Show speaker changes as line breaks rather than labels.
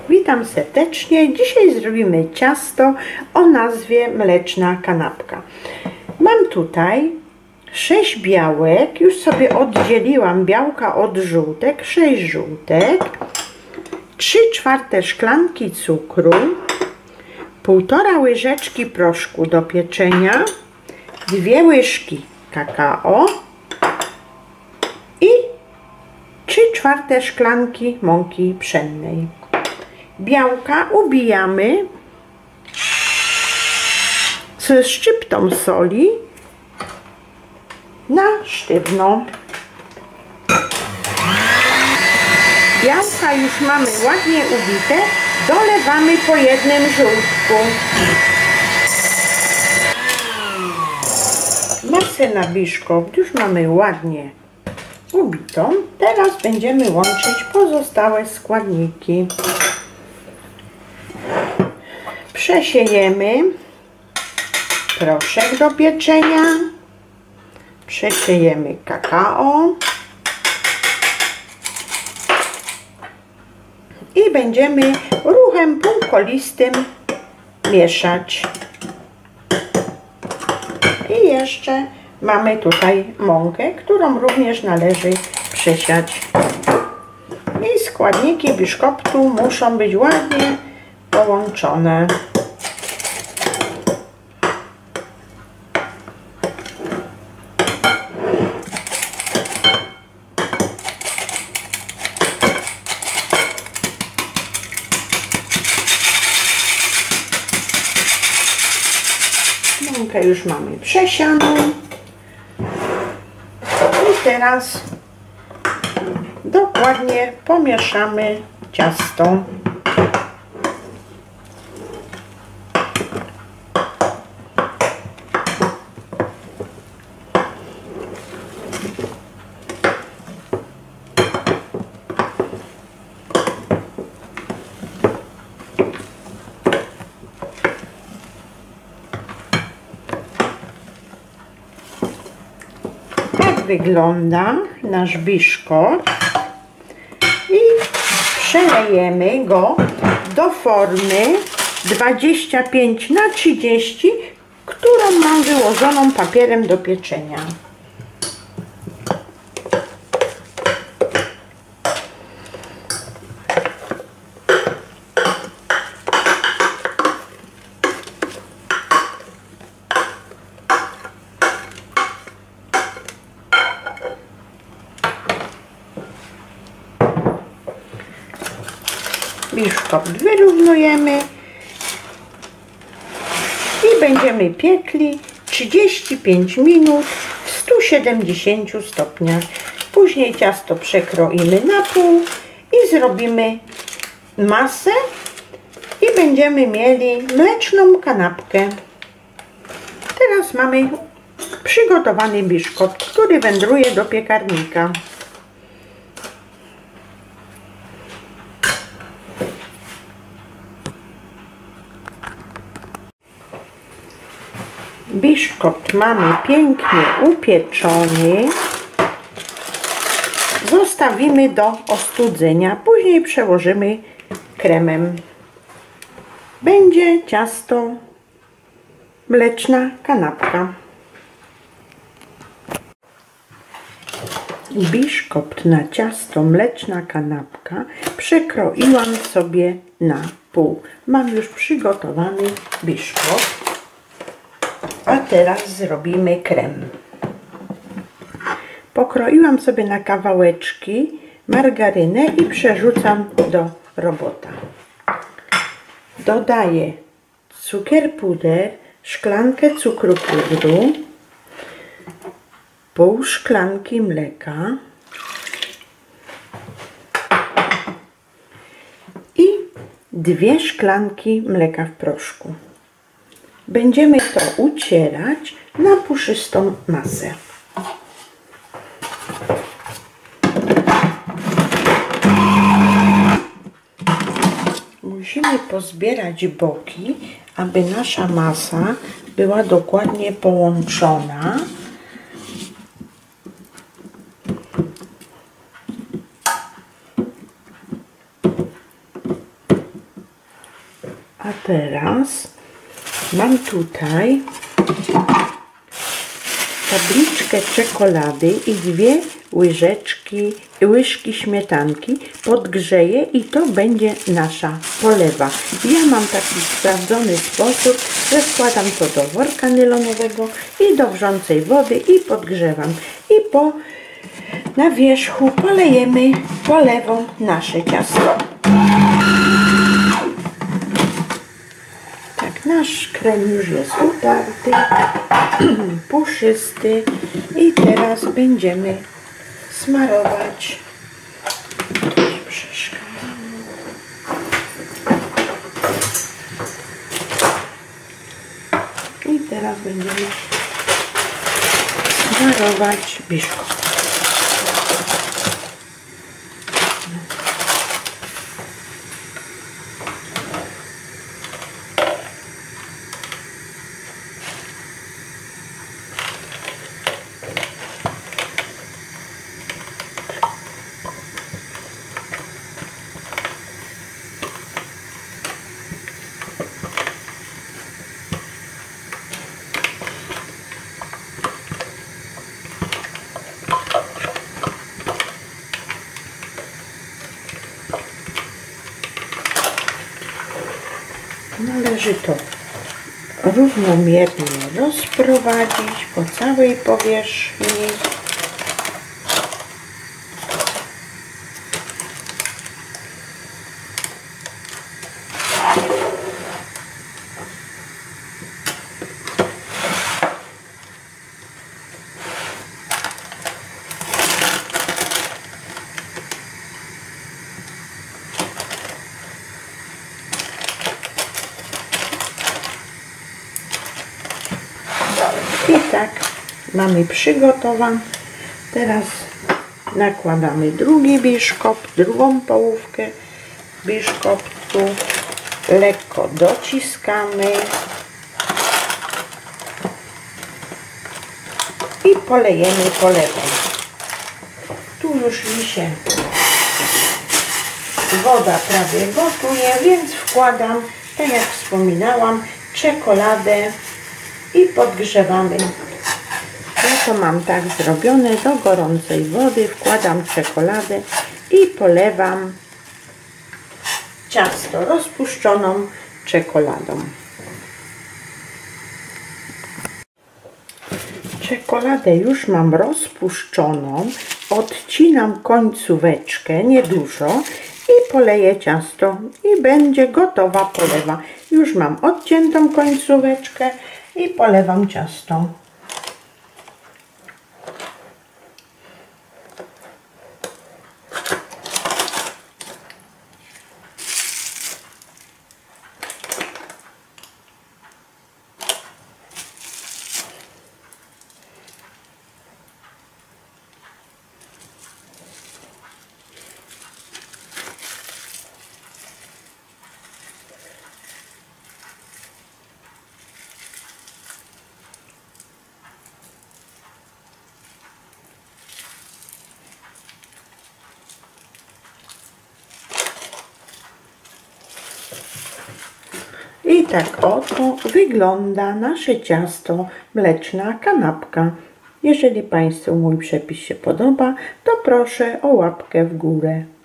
Witam serdecznie. Dzisiaj zrobimy ciasto o nazwie mleczna kanapka. Mam tutaj 6 białek. Już sobie oddzieliłam białka od żółtek. 6 żółtek. 3/4 szklanki cukru. 1,5 łyżeczki proszku do pieczenia. 2 łyżki kakao. I 3/4 szklanki mąki pszennej. Białka ubijamy ze szczyptą soli na sztywno. Białka już mamy ładnie ubite, dolewamy po jednym żółtku. Masę na biszkopt już mamy ładnie ubitą. Teraz będziemy łączyć pozostałe składniki. Przesiejemy proszek do pieczenia, przesiejemy kakao i będziemy ruchem półkolistym mieszać. I jeszcze mamy tutaj mąkę, którą również należy przesiać. I składniki biszkoptu muszą być ładnie połączone. Mąkę już mamy przesianą. I teraz dokładnie pomieszamy ciasto. Wygląda nasz biszkopt i przelejemy go do formy 25×30, którą mam wyłożoną papierem do pieczenia. Biszkopt wyrównujemy i będziemy piekli 35 minut w 170 stopniach. Później ciasto przekroimy na pół i zrobimy masę i będziemy mieli mleczną kanapkę. Teraz mamy przygotowany biszkopt, który wędruje do piekarnika. Biszkopt mamy pięknie upieczony. Zostawimy do ostudzenia. Później przełożymy kremem. Będzie ciasto mleczna kanapka. Biszkopt na ciasto mleczna kanapka przekroiłam sobie na pół. Mam już przygotowany biszkopt. A teraz zrobimy krem. Pokroiłam sobie na kawałeczki margarynę i przerzucam do robota. Dodaję cukier puder, szklankę cukru pudru, pół szklanki mleka i 2 szklanki mleka w proszku. Będziemy to ucierać na puszystą masę. Musimy pozbierać boki, aby nasza masa była dokładnie połączona. A teraz mam tutaj tabliczkę czekolady i 2 łyżki śmietanki. Podgrzeję i to będzie nasza polewa. Ja mam taki sprawdzony sposób, że wkładam to do worka nylonowego i do wrzącej wody i podgrzewam. I na wierzchu polejemy polewą nasze ciasto. Tak, nasz krem już jest utarty, puszysty i teraz będziemy smarować. I teraz będziemy smarować biszkopt. Należy to równomiernie rozprowadzić po całej powierzchni. I tak mamy przygotowane. Teraz nakładamy drugi biszkopt, drugą połówkę biszkoptu. Lekko dociskamy i polejemy polewą. Tu już mi się woda prawie gotuje, więc wkładam, tak jak wspominałam, czekoladę i podgrzewamy. Ja to mam tak zrobione, do gorącej wody wkładam czekoladę i polewam ciasto rozpuszczoną czekoladą. Czekoladę już mam rozpuszczoną, odcinam końcóweczkę, niedużo, i poleję ciasto i będzie gotowa polewa. Już mam odciętą końcóweczkę i polewam ciasto. I tak oto wygląda nasze ciasto mleczna kanapka. Jeżeli Państwu mój przepis się podoba, to proszę o łapkę w górę.